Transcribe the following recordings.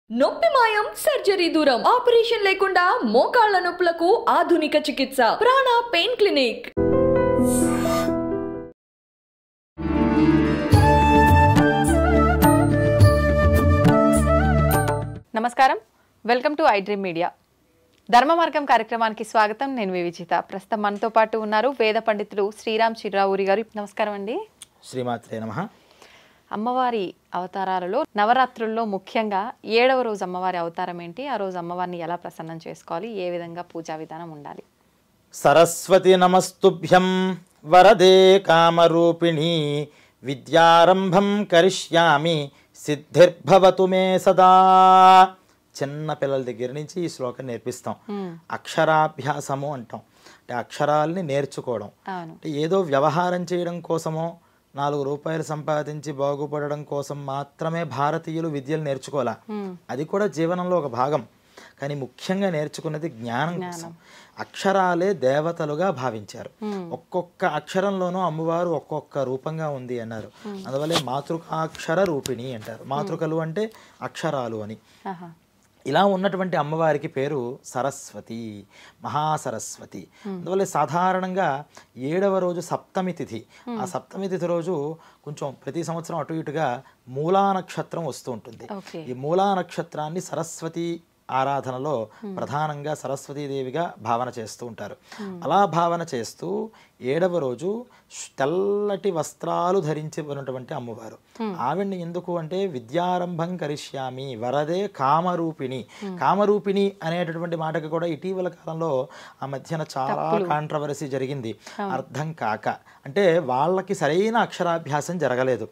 నొప్పి మాయం సర్జరీ దూరం ఆపరేషన్ లేకుండా మోకాళ్ల నొప్పులకు ఆధునిక చికిత్స ప్రాణ పెయిన్ క్లినిక్. నమస్కారం, welcome to I dream media. Dharma Margam కార్యక్రమానికి స్వాగతం. నేను మీ విజిత. ప్రస్తుతం మనతో పాటు ఉన్నారు వేద పండితులు శ్రీరామ్ చిర్రావూరి గారు. నమస్కారం అండి. శ్రీమాత్రే నమః. అమ్మవారి అవతారాలలో నవరాత్రుల్లో ముఖ్యంగా 7వ రోజు అమ్మవారి అవతారం ఏంటి? ఆ రోజు అమ్మవారిని ఎలా ప్రసన్నం చేసుకోవాలి? ఏ విధంగా పూజా విధానం ఉండాలి? సరస్వతి నమస్తుభ్యం వరదే కామరూపిణి విద్యారంభం కరిష్యామి సిద్ధిర్భవతు మే సదా. చిన్న పిల్లల దగ్గర నుంచి ఈ శ్లోకం నేర్పిస్తాం. అక్షరాభ్యాసము అంటాం. అంటే అక్షరాలని నేర్చుకోవడం. అంటే ఏదో వ్యవహారం చేయడం కోసమో 4 రూపాయలు సంపాదించి బాగుపడడం కోసం మాత్రమే భారతీయులు విద్యలు నేర్చుకోవాలా. అది కూడా జీవనంలో ఒక భాగం. కానీ ముఖ్యంగా నేర్చుకున్నది జ్ఞానం కోసం. అక్షరాలే దేవతలుగా భావించారు. ఒక్కొక్క అక్షరంలోనూ అమ్మవారు ఒక్కొక్క రూపంగా ఉంది అన్నారు. అందువల్లే మాతృకాక్షర రూపిణి అంటారు. మాతృకలు అంటే అక్షరాలు అని. ఇలా ఉన్నటువంటి అమ్మవారికి పేరు సరస్వతి, మహాసరస్వతి. అందువల్ల సాధారణంగా 7వ రోజు సప్తమి తిథి. ఆ సప్తమి తిథి రోజు కొంచెం ప్రతి సంవత్సరం అటు ఇటుగా మూలా నక్షత్రం వస్తూ ఉంటుంది. ఈ మూలా నక్షత్రాన్ని సరస్వతి ఆరాధనలో ప్రధానంగా సరస్వతీదేవిగా భావన చేస్తూ ఉంటారు. అలా భావన చేస్తూ 7వ రోజు తెల్లటి వస్త్రాలు ధరించి ఉన్నటువంటి అమ్మవారు. ఆవిడ్ని ఎందుకు అంటే విద్యారంభం కరిష్యామి వరదే కామరూపిణి. కామరూపిణి అనేటటువంటి మాటకు కూడా ఇటీవల కాలంలో ఆ మధ్యన చాలా కాంట్రవర్సీ జరిగింది. అర్థం కాక అంటే వాళ్ళకి సరైన అక్షరాభ్యాసం జరగలేదు.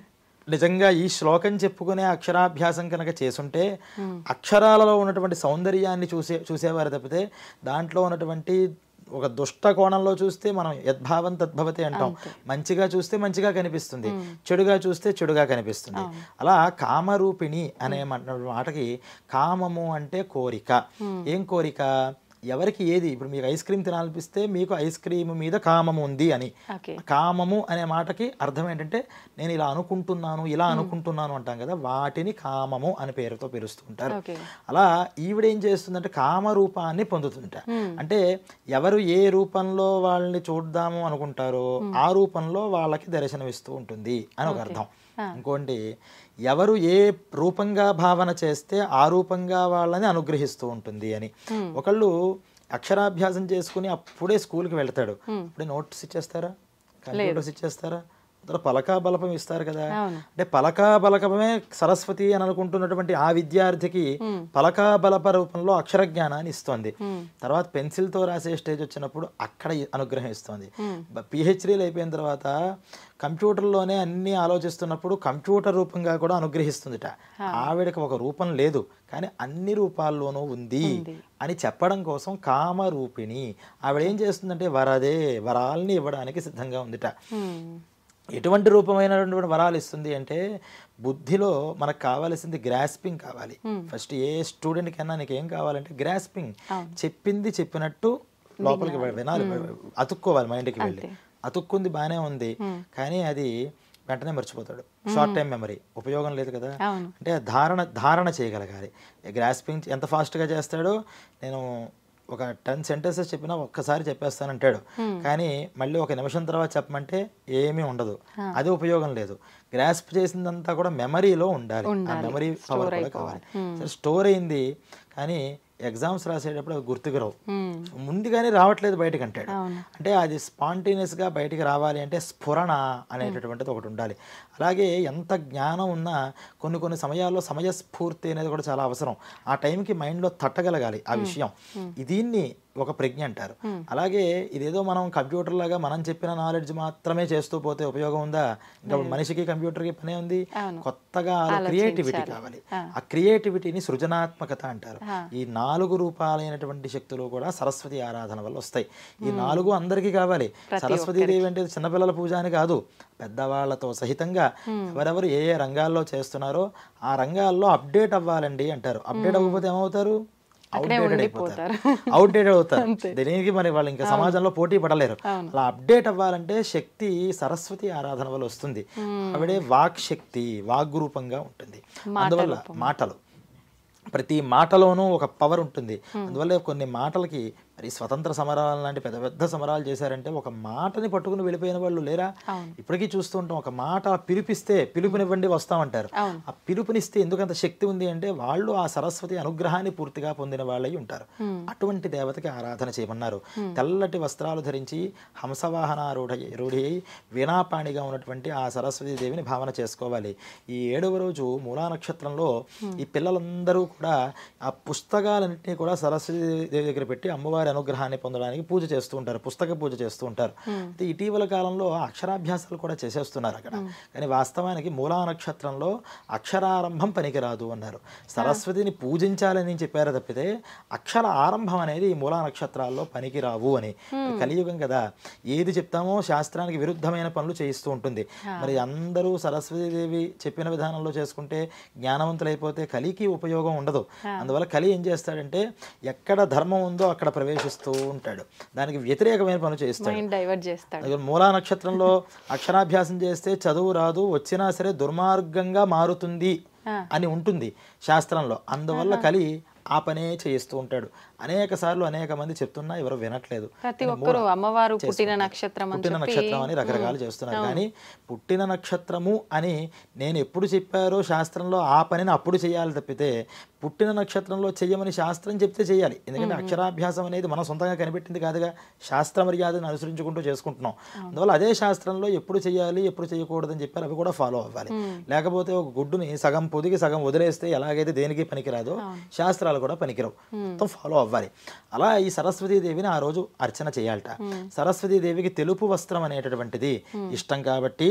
నిజంగా ఈ శ్లోకం చెప్పుకునే అక్షరాభ్యాసం కనుక చేసుంటే అక్షరాలలో ఉన్నటువంటి సౌందర్యాన్ని చూసేవారు తప్పితే దాంట్లో ఉన్నటువంటి ఒక దుష్ట కోణంలో చూస్తే మనం యద్భావం తద్భవతి అంటాం. మంచిగా చూస్తే మంచిగా కనిపిస్తుంది, చెడుగా చూస్తే చెడుగా కనిపిస్తుంది. అలా కామరూపిణి అనే మాటకి కామము అంటే కోరిక. ఏం కోరిక? ఎవరికి ఏది, ఇప్పుడు మీకు ఐస్ క్రీమ్ తినాలనిపిస్తే మీకు ఐస్ క్రీమ్ మీద కామము ఉంది అని. కామము అనే మాటకి అర్థం ఏంటంటే నేను ఇలా అనుకుంటున్నాను, ఇలా అనుకుంటున్నాను అంటాం కదా, వాటిని కామము అని పేరుతో పిలుస్తూ ఉంటారు. అలా ఈవిడేం చేస్తుందంటే కామరూపాన్ని పొందుతుంట. అంటే ఎవరు ఏ రూపంలో వాళ్ళని చూద్దాము అనుకుంటారో ఆ రూపంలో వాళ్ళకి దర్శనమిస్తూ ఉంటుంది అని ఒక అర్థం. ఇంకోటి, ఎవరు ఏ రూపంగా భావన చేస్తే ఆ రూపంగా వాళ్ళని అనుగ్రహిస్తూ ఉంటుంది అని. ఒకళ్ళు అక్షరాభ్యాసం చేసుకుని అప్పుడే స్కూల్కి వెళ్తాడు, అప్పుడే నోట్స్ ఇచ్చేస్తారా, కంప్యూటర్స్ ఇచ్చేస్తారా? పలకా బలపం ఇస్తారు కదా. అంటే పలకా బలపమే సరస్వతి అని అనుకుంటున్నటువంటి ఆ విద్యార్థికి పలకా బలప రూపంలో అక్షర జ్ఞానాన్ని ఇస్తుంది. తర్వాత పెన్సిల్తో రాసే స్టేజ్ వచ్చినప్పుడు అక్కడ అనుగ్రహం ఇస్తుంది. పిహెచ్డీలు అయిపోయిన తర్వాత కంప్యూటర్లోనే అన్ని ఆలోచిస్తున్నప్పుడు కంప్యూటర్ రూపంగా కూడా అనుగ్రహిస్తుందిట. ఆవిడకి ఒక రూపం లేదు కానీ అన్ని రూపాల్లోనూ ఉంది అని చెప్పడం కోసం కామరూపిణి. ఆవిడ ఏం చేస్తుందంటే వరదే, వరాల్ని ఇవ్వడానికి సిద్ధంగా ఉందిట. ఎటువంటి రూపమైనటువంటి వరాలు ఇస్తుంది అంటే బుద్ధిలో మనకు కావాల్సింది గ్రాస్పింగ్ కావాలి. ఫస్ట్ ఏ స్టూడెంట్ కన్నా నీకు ఏం కావాలంటే గ్రాస్పింగ్. చెప్పింది చెప్పినట్టు లోపలికి వినాలి, అతుక్కోవాలి. మైండ్కి వెళ్ళి అతుక్కుంది బాగానే ఉంది కానీ అది వెంటనే మర్చిపోతాడు. షార్ట్ టైం మెమరీ, ఉపయోగం లేదు కదా. అంటే ధారణ చేయగలగాలి. గ్రాస్పింగ్ ఎంత ఫాస్ట్గా చేస్తాడో, నేను ఒక 10 సెంటెన్సెస్ చెప్పినా ఒక్కసారి చెప్పేస్తానంటాడు కానీ మళ్ళీ ఒక నిమిషం తర్వాత చెప్పమంటే ఏమీ ఉండదు. అది ఉపయోగం లేదు. గ్రాస్ప్ చేసిందంతా కూడా మెమరీలో ఉండాలి. ఆ మెమరీ పవర్ కూడా కావాలి. సరే, స్టోర్ అయింది కానీ ఎగ్జామ్స్ రాసేటప్పుడు అవి గుర్తుకు రావు, ముందుగానే రావట్లేదు బయటకు అంటాడు. అంటే అది స్పాంటేనియస్గా బయటికి రావాలి అంటే స్ఫురణ అనేటటువంటిది ఒకటి ఉండాలి. అలాగే ఎంత జ్ఞానం ఉన్నా కొన్ని సమయాల్లో సమయస్ఫూర్తి అనేది కూడా చాలా అవసరం. ఆ టైంకి మైండ్లో తట్టగలగాలి ఆ విషయం. దీన్ని ఒక ప్రజ్ఞ అంటారు. అలాగే ఇదేదో మనం కంప్యూటర్ లాగా మనం చెప్పిన నాలెడ్జ్ మాత్రమే చేస్తూ పోతే ఉపయోగం ఉందా? ఇంకా మనిషికి కంప్యూటర్కి పనే ఉంది. కొత్తగా క్రియేటివిటీ కావాలి. ఆ క్రియేటివిటీని సృజనాత్మకత అంటారు. ఈ 4 రూపాలైనటువంటి శక్తులు కూడా సరస్వతి ఆరాధన వల్ల వస్తాయి. ఈ 4 అందరికీ కావాలి. సరస్వతీదేవి అంటే చిన్నపిల్లల పూజ అని కాదు, పెద్దవాళ్లతో సహితంగా ఎవరెవరు ఏ ఏ రంగాల్లో చేస్తున్నారో ఆ రంగాల్లో అప్డేట్ అవ్వాలండి అంటారు. అప్డేట్ అవ్వకపోతే ఏమవుతారు? అవుట్డేటెడ్ అవుతారు. దీనికి మరి వాళ్ళు ఇంకా సమాజంలో పోటీ పడలేరు. అలా అప్డేట్ అవ్వాలంటే శక్తి సరస్వతి ఆరాధన వల్ల వస్తుంది. ఆవిడే వాక్ శక్తి, వాగ్రూపంగా ఉంటుంది. అందువల్ల మాటలు ప్రతి మాటలోనూ ఒక పవర్ ఉంటుంది. అందువల్ల కొన్ని మాటలకి మరి స్వతంత్ర సమరాలు లాంటి పెద్ద పెద్ద సమరాలు చేశారంటే ఒక మాటని పట్టుకుని వెళ్ళిపోయిన వాళ్ళు లేరా? ఇప్పటికీ చూస్తూ ఉంటాం. ఒక మాట పిలిపిస్తే పిలుపునివ్వండి వస్తామంటారు. ఆ పిలుపునిస్తే ఎందుకంత శక్తి ఉంది అంటే వాళ్ళు ఆ సరస్వతి అనుగ్రహాన్ని పూర్తిగా పొందిన వాళ్ళై ఉంటారు. అటువంటి దేవతకి ఆరాధన చేయమన్నారు. తెల్లటి వస్త్రాలు ధరించి హంసవాహనారూఢి వీణాపాణిగా ఉన్నటువంటి ఆ సరస్వతి దేవిని భావన చేసుకోవాలి. ఈ 7వ రోజు మూలా నక్షత్రంలో ఈ పిల్లలందరూ కూడా ఆ పుస్తకాలన్నింటినీ కూడా సరస్వతి దేవి దగ్గర పెట్టి అమ్మవారి అనుగ్రహాన్ని పొందడానికి పూజ చేస్తూ ఉంటారు. పుస్తక పూజ చేస్తూ ఉంటారు. అయితే ఇటీవల కాలంలో అక్షరాభ్యాసాలు కూడా చేసేస్తున్నారు అక్కడ. కానీ వాస్తవానికి మూలా నక్షత్రంలో అక్షరారంభం పనికిరాదు అన్నారు. సరస్వతిని పూజించాలని చెప్పారు తప్పితే అక్షర ఆరంభం అనేది ఈ మూలా నక్షత్రాల్లో పనికిరావు అని. కలియుగం కదా, ఏది చెప్తామో శాస్త్రానికి విరుద్ధమైన పనులు చేయిస్తూ ఉంటుంది. మరి అందరూ సరస్వతీదేవి చెప్పిన విధానంలో చేసుకుంటే జ్ఞానవంతులైపోతే కలికి ఉపయోగం ఉండదు. అందువల్ల కలి ఏం చేస్తాడంటే ఎక్కడ ధర్మం ఉందో అక్కడ ప్రవేశిస్తూ ఉంటాడు, దానికి వ్యతిరేకమైన పనులు చేస్తాడు. మూలా నక్షత్రంలో అక్షరాభ్యాసం చేస్తే చదువు రాదు, వచ్చినా సరే దుర్మార్గంగా మారుతుంది అని ఉంటుంది శాస్త్రంలో. అందువల్ల కలి ఆ పనే చేయిస్తూ ఉంటాడు. అనేక సార్లు అనేక మంది చెప్తున్నా ఎవరు వినట్లేదు. ప్రతి ఒక్కరు అమ్మవారు పుట్టిన నక్షత్రం అని రకరకాలు చేస్తున్నారు. కానీ పుట్టిన నక్షత్రము అని నేను ఎప్పుడు చెప్పారో శాస్త్రంలో ఆ పనిని అప్పుడు చేయాలి తప్పితే పుట్టిన నక్షత్రంలో చెయ్యమని శాస్త్రం చెప్తే చేయాలి. ఎందుకంటే అక్షరాభ్యాసం అనేది మనం సొంతంగా కనిపెట్టింది కాదుగా, శాస్త్ర మర్యాదను అనుసరించుకుంటూ చేసుకుంటున్నాం. అందువల్ల అదే శాస్త్రంలో ఎప్పుడు చేయాలి ఎప్పుడు చేయకూడదని చెప్పారు, అవి కూడా ఫాలో అవ్వాలి. లేకపోతే ఒక గుడ్డుని సగం పొదిగి సగం వదిలేస్తే ఎలాగైతే దేనికి పనికిరాదో శాస్త్రాలు కూడా పనికిరావు, మొత్తం ఫాలో అవ్వాలి. అలా ఈ సరస్వతీదేవిని ఆ రోజు అర్చన చేయాలట. సరస్వతీదేవికి తెలుపు వస్త్రం అనేటటువంటిది ఇష్టం కాబట్టి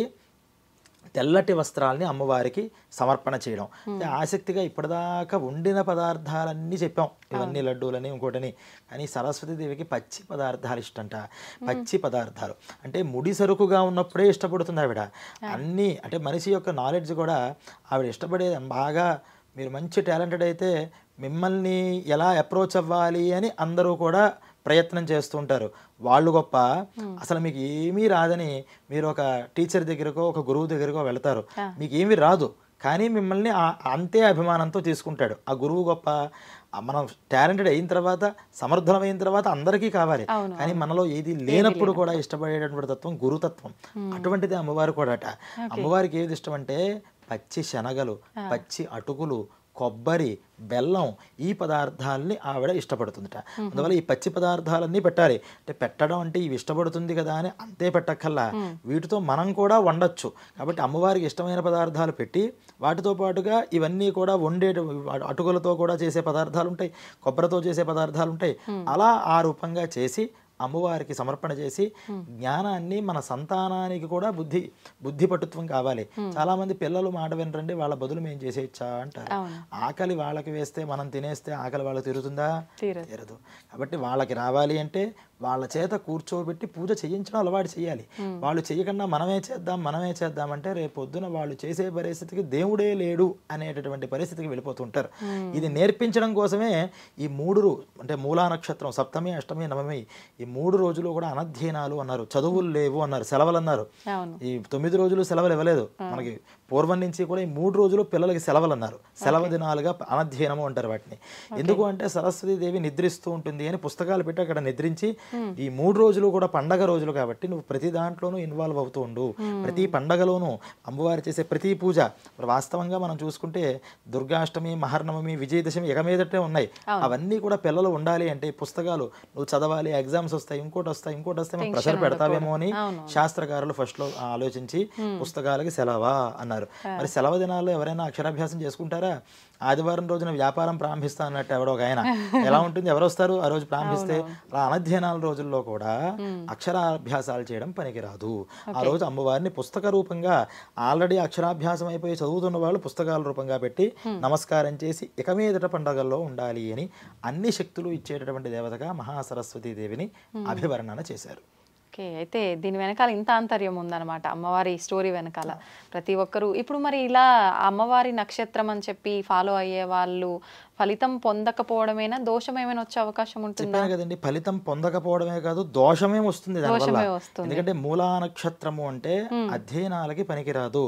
తెల్లటి వస్త్రాలని అమ్మవారికి సమర్పణ చేయడం. ఆసక్తిగా ఇప్పటిదాకా వండిన పదార్థాలన్నీ చెప్పాం, ఇవన్నీ లడ్డూలని ఇంకోటని. కానీ సరస్వతీదేవికి పచ్చి పదార్థాలు ఇష్టంట. పచ్చి పదార్థాలు అంటే ముడి సరుకుగా ఉన్నప్పుడే ఇష్టపడుతుంది ఆవిడ. అన్నీ అంటే మనిషి యొక్క నాలెడ్జ్ కూడా ఆవిడ ఇష్టపడేది. బాగా మీరు మంచి టాలెంటెడ్ అయితే మిమ్మల్ని ఎలా అప్రోచ్ అవ్వాలి అని అందరూ కూడా ప్రయత్నం చేస్తూ ఉంటారు. వాళ్ళు గొప్ప, అసలు మీకు ఏమీ రాదని మీరు ఒక టీచర్ దగ్గరకో ఒక గురువు దగ్గరకో వెళ్తారు, మీకు ఏమీ రాదు కానీ మిమ్మల్ని అంతే అభిమానంతో తీసుకుంటాడు. ఆ గురువు గొప్ప. మనం టాలెంటెడ్ అయిన తర్వాత సమర్థులమైన తర్వాత అందరికీ కావాలి, కానీ మనలో ఏది లేనప్పుడు కూడా ఇష్టపడేటటువంటి తత్వం గురుతత్వం. అటువంటిది అమ్మవారు కూడా అట. అమ్మవారికి ఏది ఇష్టం అంటే పచ్చి శనగలు, పచ్చి అటుకులు, కొబ్బరి, బెల్లం, ఈ పదార్థాలని ఆవిడ ఇష్టపడుతుందట. అందువల్ల ఈ పచ్చి పదార్థాలన్నీ పెట్టాలి. అంటే పెట్టడం అంటే ఇవి ఇష్టపడుతుంది కదా అని అంతే పెట్టక్కల్లా, వీటితో మనం కూడా వండొచ్చు. కాబట్టి అమ్మవారికి ఇష్టమైన పదార్థాలు పెట్టి వాటితో పాటుగా ఇవన్నీ కూడా వండే అటుకులతో కూడా చేసే పదార్థాలు ఉంటాయి, కొబ్బరితో చేసే పదార్థాలు ఉంటాయి. అలా ఆ రూపంగా చేసి అమ్మవారికి సమర్పణ చేసి జ్ఞానాన్ని మన సంతానానికి కూడా బుద్ధి పటుత్వం కావాలి. చాలా మంది పిల్లలు మాట వినరండి, వాళ్ళ బదులు మేము చేసేయచ్చా అంటారు. ఆకలి వాళ్ళకి వేస్తే మనం తినేస్తే ఆకలి వాళ్ళకి తీరుతుందా? తీరదు. కాబట్టి వాళ్ళకి రావాలి అంటే వాళ్ళ చేత కూర్చోబెట్టి పూజ చేయించడం అలవాటు చేయాలి. వాళ్ళు చేయకుండా మనమే చేద్దాం అంటే రేపు పొద్దున వాళ్ళు చేసే పరిస్థితికి దేవుడే లేడు అనేటటువంటి పరిస్థితికి వెళ్ళిపోతుంటారు. ఇది నేర్పించడం కోసమే ఈ 3 అంటే మూలా నక్షత్రం సప్తమి, అష్టమి, నవమి ఈ 3 రోజులు కూడా అనధ్యయనాలు అన్నారు, చదువులు లేవు అన్నారు, సెలవులు అన్నారు. ఈ 9 రోజులు సెలవులు ఇవ్వలేదు మనకి. పూర్వం నుంచి కూడా ఈ 3 రోజులు పిల్లలకి సెలవులు అన్నారు. సెలవు దినాలుగా అనధ్యయనము అంటారు వాటిని. ఎందుకు అంటే సరస్వతీదేవి నిద్రిస్తూ ఉంటుంది అని పుస్తకాలు పెట్టి అక్కడ నిద్రించి ఈ 3 రోజులు కూడా పండగ రోజులు కాబట్టి నువ్వు ప్రతి దాంట్లోనూ ఇన్వాల్వ్ అవుతూ ఉండు. ప్రతి పండగలోనూ అమ్మవారు చేసే ప్రతి పూజ. వాస్తవంగా మనం చూసుకుంటే దుర్గాష్టమి, మహర్నవమి, విజయదశమి ఎగమీదటే ఉన్నాయి. అవన్నీ కూడా పిల్లలు ఉండాలి అంటే పుస్తకాలు నువ్వు చదవాలి, ఎగ్జామ్స్ వస్తాయి, ఇంకోటి వస్తాయి మనం ప్రెషర్ పెడతావేమో అని శాస్త్రకారులు ఫస్ట్ లో ఆలోచించి పుస్తకాలకి సెలవా అన్నారు. మరి సెలవు దినాల్లో ఎవరైనా అక్షరాభ్యాసం చేసుకుంటారా? ఆదివారం రోజున వ్యాపారం ప్రారంభిస్తా అన్నట్టు ఎవడో ఒక ఆయన ఎలా ఉంటుంది, ఎవరు వస్తారు ఆ రోజు ప్రారంభిస్తే? అలా అనధ్యయనాల రోజుల్లో కూడా అక్షరాభ్యాసాలు చేయడం పనికిరాదు. ఆ రోజు అమ్మవారిని పుస్తక రూపంగా ఆల్రెడీ అక్షరాభ్యాసం అయిపోయి చదువుతున్న వాళ్ళు పుస్తకాల రూపంగా పెట్టి నమస్కారం చేసి ఇక మీదట పండుగల్లో ఉండాలి అని అన్ని శక్తులు ఇచ్చేటటువంటి దేవతగా మహాసరస్వతీ దేవిని అభివర్ణన చేశారు. ఓకే, అయితే దీని వెనకాల ఇంత ఆంతర్యం ఉందన్నమాట అమ్మవారి స్టోరీ వెనకాల. ప్రతి ఒక్కరు ఇప్పుడు మరి ఇలా అమ్మవారి నక్షత్రం అని చెప్పి ఫాలో అయ్యే వాళ్ళు ఫలితం పొందకపోవడమేనా, దోషం ఏమైనా వచ్చే అవకాశం ఉంటుందా? కదండి, ఫలితం పొందకపోవడమే కాదు దోషమే వస్తుంది దానివల్ల. ఎందుకంటే మూలా నక్షత్రము అంటే అధ్యయనాలకి పనికిరాదు.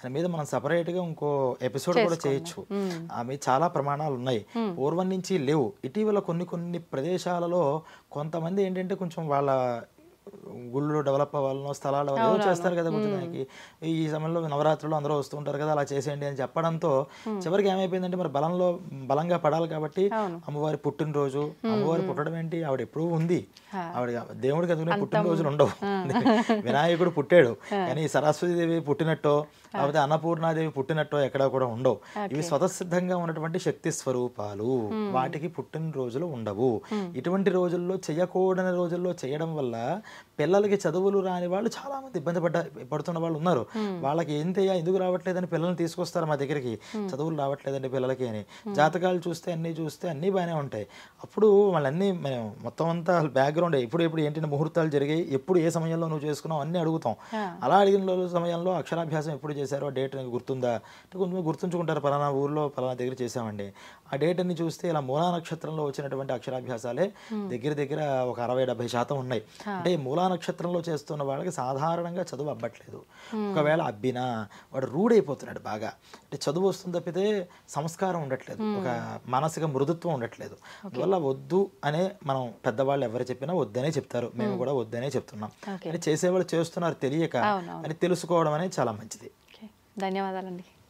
దాని మీద మనం సపరేట్గా ఇంకో ఎపిసోడ్ కూడా చేయొచ్చు. ఆమె చాలా ప్రమాణాలు ఉన్నాయి, పూర్వం నుంచి లేవు. ఇటీవల కొన్ని ప్రదేశాలలో కొంతమంది ఏంటంటే కొంచెం వాళ్ళ గుళ్ళు డెవలప్ అవ్వాలనో స్థలాలు ఏదో చేస్తారు కదా, కొంచెం దానికి ఈ సమయంలో నవరాత్రులు అందరూ వస్తూ ఉంటారు కదా, అలా చేసేయండి అని చెప్పడంతో చివరికి ఏమైపోయిందంటే మరి బలంగా పడాలి కాబట్టి అమ్మవారి పుట్టినరోజు, అమ్మవారి పుట్టడం ఏంటి, ఆవిడ ఎప్పుడూ ఉంది, ఆవిడ దేవుడికి అందుకనే పుట్టినరోజులు ఉండవు. వినాయకుడు పుట్టాడు కానీ సరస్వతీదేవి పుట్టినట్టో లేకపోతే అన్నపూర్ణాదేవి పుట్టినట్టో ఎక్కడా కూడా ఉండవు. ఇవి స్వతసిద్ధంగా ఉన్నటువంటి శక్తి స్వరూపాలు, వాటికి పుట్టినరోజులు ఉండవు. ఇటువంటి రోజుల్లో చేయకూడని రోజుల్లో చేయడం వల్ల పిల్లలకి చదువులు రాని వాళ్ళు చాలా మంది ఇబ్బంది పడుతున్న వాళ్ళు ఉన్నారు. వాళ్ళకి ఎందుకు రావట్లేదని పిల్లల్ని తీసుకొస్తారు మా దగ్గరికి, చదువులు రావట్లేదండి పిల్లలకి అని. జాతకాలు చూస్తే అన్నీ బాగానే ఉంటాయి. అప్పుడు వాళ్ళన్నీ మేము మొత్తం అంతా బ్యాక్గ్రౌండ్ ఇప్పుడు ఏంటంటే ముహూర్తాలు జరిగాయి, ఎప్పుడు ఏ సమయంలో నువ్వు చేసుకున్నావు అన్నీ అడుగుతాం. అలా అడిగిన సమయంలో అక్షరాభ్యాసం ఎప్పుడు చేశారో ఆ డేట్ నీకు గుర్తుందా అంటే కొంతమంది గుర్తుంచుకుంటారు, పలానా ఊర్లో పలానా దగ్గర చేసామండి. ఆ డేట్ అన్ని చూస్తే ఇలా మూలా నక్షత్రంలో వచ్చినటువంటి అక్షరాభ్యాసాలే దగ్గర ఒక 60-70% ఉన్నాయి. అంటే మూలా నక్షత్రంలో చేస్తున్న వాళ్ళకి సాధారణంగా చదువు అబ్బట్లేదు. ఒకవేళ అబ్బినా వాడు రూఢ్ అయిపోతున్నాడు బాగా, అంటే చదువు వస్తుంది తప్పితే సంస్కారం ఉండట్లేదు, ఒక మానసిక మృదుత్వం ఉండట్లేదు. అందువల్ల వద్దు అనే మనం పెద్దవాళ్ళు ఎవరు చెప్పినా వద్దనే చెప్తారు, మేము కూడా వద్దనే చెప్తున్నాం. అని చేసేవాళ్ళు చేస్తున్నారు తెలియక అని తెలుసుకోవడం అనేది చాలా మంచిది. ధన్యవాదాలండి.